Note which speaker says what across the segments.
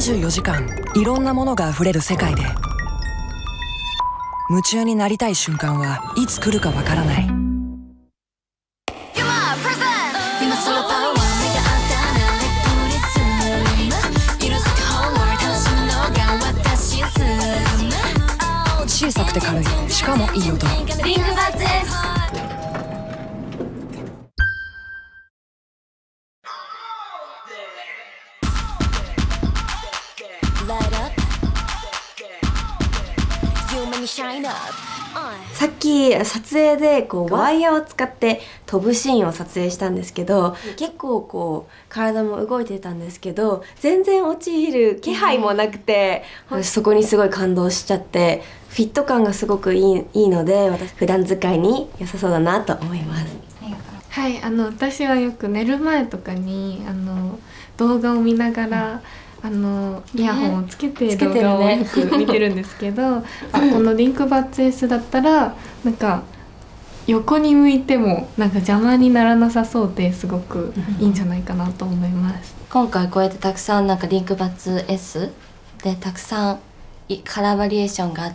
Speaker 1: 24時間いろんなものがあふれる世界で、夢中になりたい瞬間はいつ来るかわからない。小さくて軽い、しかもいい音。リンクバッツ S。
Speaker 2: さっき撮影でワイヤーを使って飛ぶシーンを撮影したんですけど、結構体も動いてたんですけど全然落ちる気配もなくて、私そこにすごい感動しちゃって、フィット感がすごくいいので、私普段使いに良さそうだなと思います。
Speaker 3: はい、私はよく寝る前とかに動画を見ながらイヤホンをつけて動画をよく見てるんですけど、このリンクバッツ S だったらなんか横に向いてもなんか邪魔にならなさそうで、すごくいいんじゃないかなと思います。
Speaker 4: 今回こうやってたくさんなんかリンクバッツ S でたくさんカラーバリエーションがあって、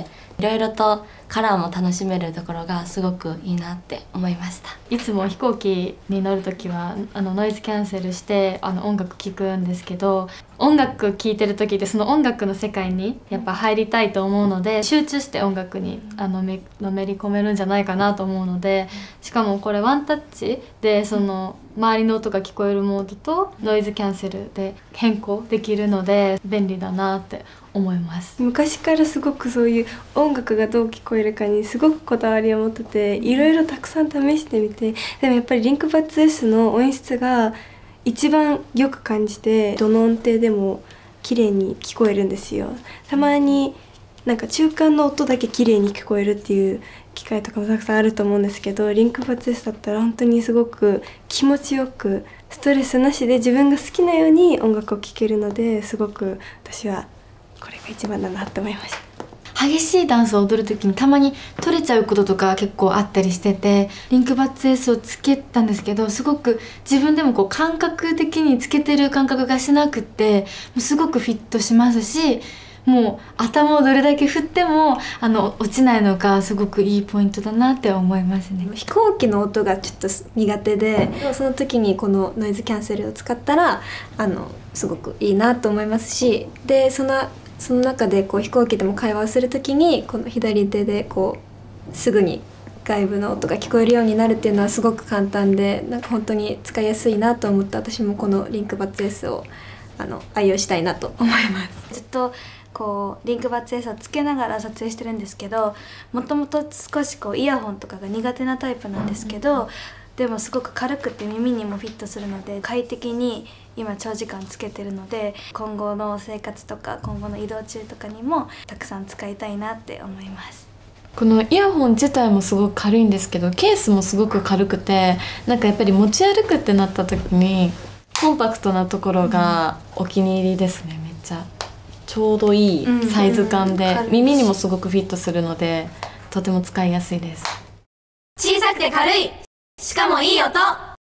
Speaker 4: いろいろとカラーも楽しめるところがすごくいいなって思いました。
Speaker 5: いつも飛行機に乗るときはノイズキャンセルして音楽聴くんですけど、音楽聴いてる時ってその音楽の世界にやっぱ入りたいと思うので、集中して音楽にのめり込めるんじゃないかなと思うので、しかもこれワンタッチでその周りの音が聞こえるモードとノイズキャンセルで変更できるので便利だなって思います。
Speaker 2: 昔からすごくそういう音楽がどう聞こえるかにすごくこだわりを持ってて、いろいろたくさん試してみて、でもやっぱりリンクバッツ S の音質が一番よく感じて、どの音程でも綺麗に聞こえるんですよ。たまになんか中間の音だけ綺麗に聞こえるっていう機会とかもたくさんあると思うんですけど、リンクバッツ S だったら本当にすごく気持ちよくストレスなしで自分が好きなように音楽を聴けるので、すごく私はこれが一番だなって思いました。
Speaker 5: 激しいダンスを踊る時にたまに取れちゃうこととか結構あったりしてて、リンクバッツ S をつけたんですけど、すごく自分でも感覚的につけてる感覚がしなくって、すごくフィットしますし、もう頭をどれだけ振っても落ちないのがすごくいいポイントだなって思いますね。
Speaker 2: 飛行機の音がちょっと苦手で、その時にこのノイズキャンセルを使ったらすごくいいなと思いますし、でその中で飛行機でも会話をする時にこの左手ですぐに外部の音が聞こえるようになるっていうのはすごく簡単で、なんか本当に使いやすいなと思って、私もこのリンクバッツ S を愛用したいなと思います。ずっとリンクバッツ S をつけながら撮影してるんですけど、もともと少しイヤホンとかが苦手なタイプなんですけど、でもすごく軽くて耳にもフィットするので快適に今長時間つけてるので、今後の生活とか今後の移動中とかにもたくさん使いたいなって思います。
Speaker 5: このイヤホン自体もすごく軽いんですけど、ケースもすごく軽くて、なんかやっぱり持ち歩くってなった時にコンパクトなところがお気に入りですね。めっちゃちょうどいいサイズ感で、耳にもすごくフィットするのでとても使いやすいです。
Speaker 6: 小さくて軽い、しかもいい音。